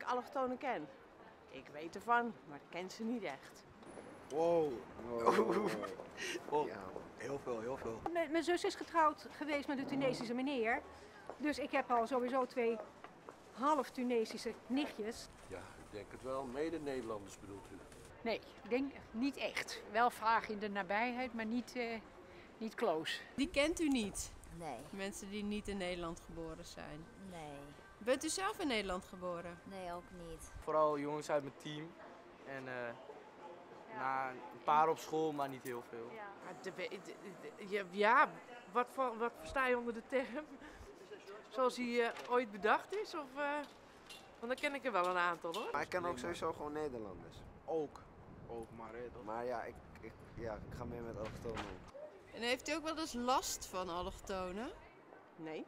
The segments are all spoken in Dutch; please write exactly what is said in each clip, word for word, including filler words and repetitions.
allochtonen ken. Ik weet ervan, maar ik ken ze niet echt. Wow. Wow. Oh, Ja. heel veel, heel veel. Mijn, mijn zus is getrouwd geweest met een Tunesische meneer. Dus ik heb al sowieso twee half Tunesische nichtjes. Ja, ik denk het wel. Mede-Nederlanders bedoelt u? Nee, ik denk niet echt. Wel vaag in de nabijheid, maar niet, uh, niet close. Die kent u niet? Nee. Mensen die niet in Nederland geboren zijn? Nee. Bent u zelf in Nederland geboren? Nee, ook niet. Vooral jongens uit mijn team. En uh, ja. na een paar op school, maar niet heel veel. Ja, de, de, de, ja wat, voor, wat versta je onder de term? Zoals hij uh, ooit bedacht is? Of, uh, want dan ken ik er wel een aantal hoor. Maar ik ken ook sowieso gewoon Nederlanders. Ook. Ook, maar hè, dat... Maar ja ik, ik, ja, ik ga meer met allochtonen om. En heeft u ook wel eens last van allochtonen? Nee.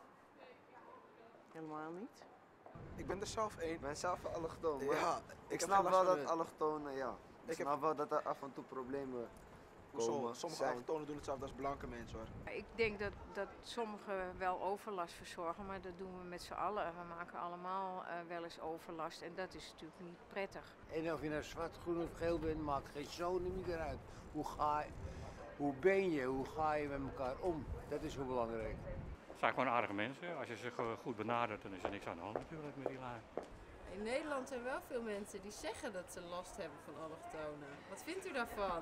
Helemaal niet. Ik ben er zelf één. Ik ben zelf een allochtoon, maar Ja, ik, ik snap wel dat met... allochtonen, ja. Ik, ik snap heb... wel dat er af en toe problemen komen. Zo, sommige zijn. allochtonen doen hetzelfde als blanke mensen hoor. Ik denk dat, dat sommigen wel overlast verzorgen, maar dat doen we met z'n allen. We maken allemaal uh, wel eens overlast en dat is natuurlijk niet prettig. En of je nou zwart, groen of geel bent, maakt geen zoden meer uit. Hoe ga je, hoe ben je, hoe ga je met elkaar om? Dat is heel belangrijk. Het zijn gewoon aardige mensen. Als je ze goed benadert, dan is er niks aan de hand natuurlijk met die lui. In Nederland zijn wel veel mensen die zeggen dat ze last hebben van allochtonen. Wat vindt u daarvan?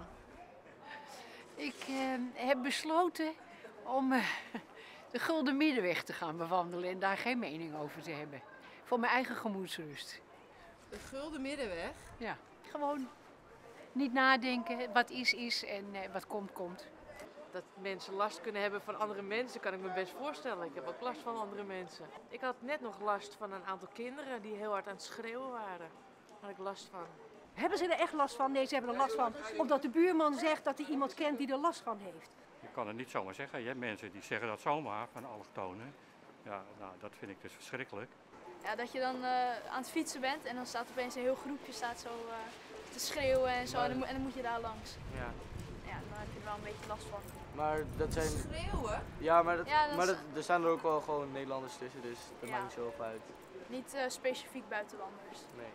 Ik uh, heb besloten om uh, de gulden middenweg te gaan bewandelen en daar geen mening over te hebben. Voor mijn eigen gemoedsrust. De gulden middenweg? Ja, gewoon niet nadenken. Wat is, is en uh, wat komt, komt. Dat mensen last kunnen hebben van andere mensen, kan ik me best voorstellen. Ik heb ook last van andere mensen. Ik had net nog last van een aantal kinderen die heel hard aan het schreeuwen waren. Daar had ik last van. Hebben ze er echt last van? Nee, ze hebben er last van omdat de buurman zegt dat hij iemand kent die er last van heeft. Je kan het niet zomaar zeggen. Je hebt mensen die zeggen dat zomaar van allochtonen. Ja, nou, dat vind ik dus verschrikkelijk. Ja, dat je dan uh, aan het fietsen bent en dan staat opeens een heel groepje staat zo uh, te schreeuwen en zo. Maar... En, dan, en dan moet je daar langs. Ja. Ja, dan heb je er wel een beetje last van. Maar dat zijn... Schreeuwen? Ja, maar, dat, ja, dat maar is... dat, er staan er ook wel gewoon Nederlanders tussen, dus dat ja. maakt niet zoveel uit. Niet uh, specifiek buitenlanders. Nee.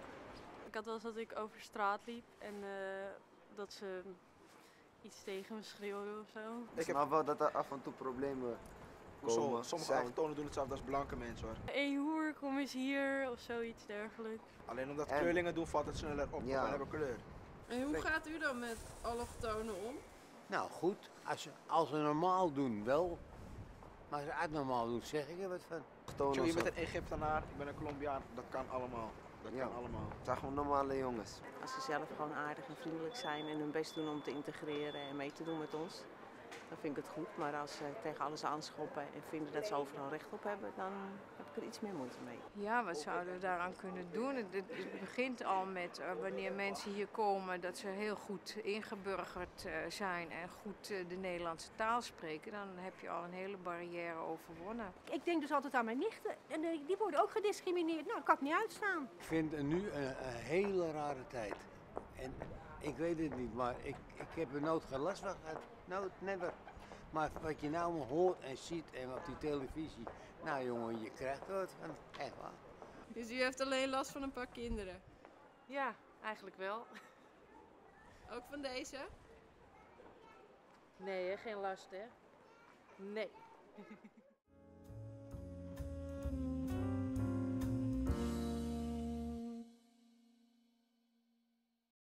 Ik had wel eens dat ik over straat liep en uh, dat ze iets tegen me schreeuwden of zo. Ik snap heb... wel dat er af en toe problemen komen. Sommige allochtonen doen hetzelfde als blanke mensen hoor. Hé hey, hoer, kom eens hier of zoiets dergelijks. Alleen omdat en... kleurlingen doen valt het sneller op, ja. we hebben kleur. En hoe gaat u dan met allochtonen om? Nou goed, als ze, als ze normaal doen wel, maar als ze abnormaal doen zeg ik er wat van. Zo, je bent een Egyptenaar, ik ben een Colombiaan, dat kan allemaal. Dat ja. kan allemaal. Het zijn gewoon normale jongens. Als ze zelf gewoon aardig en vriendelijk zijn en hun best doen om te integreren en mee te doen met ons, dan vind ik het goed. Maar als ze tegen alles aanschoppen en vinden dat ze overal recht op hebben, dan heb ik er iets meer moeite mee. Ja, wat zouden we daaraan kunnen doen? Het, het begint al met uh, wanneer mensen hier komen dat ze heel goed ingeburgerd uh, zijn en goed uh, de Nederlandse taal spreken. Dan heb je al een hele barrière overwonnen. Ik denk dus altijd aan mijn nichten en uh, die worden ook gediscrimineerd. Nou, dat kan ik niet uitstaan. Ik vind het nu een, een hele rare tijd. En ik weet het niet, maar ik, ik heb er nooit geen last van gehad. Nooit, never. Maar wat je nou hoort en ziet en op die televisie, nou jongen, je krijgt er wat van. Echt waar. Dus u heeft alleen last van een paar kinderen? Ja, eigenlijk wel. Ook van deze? Nee, hè? Geen last hè? Nee.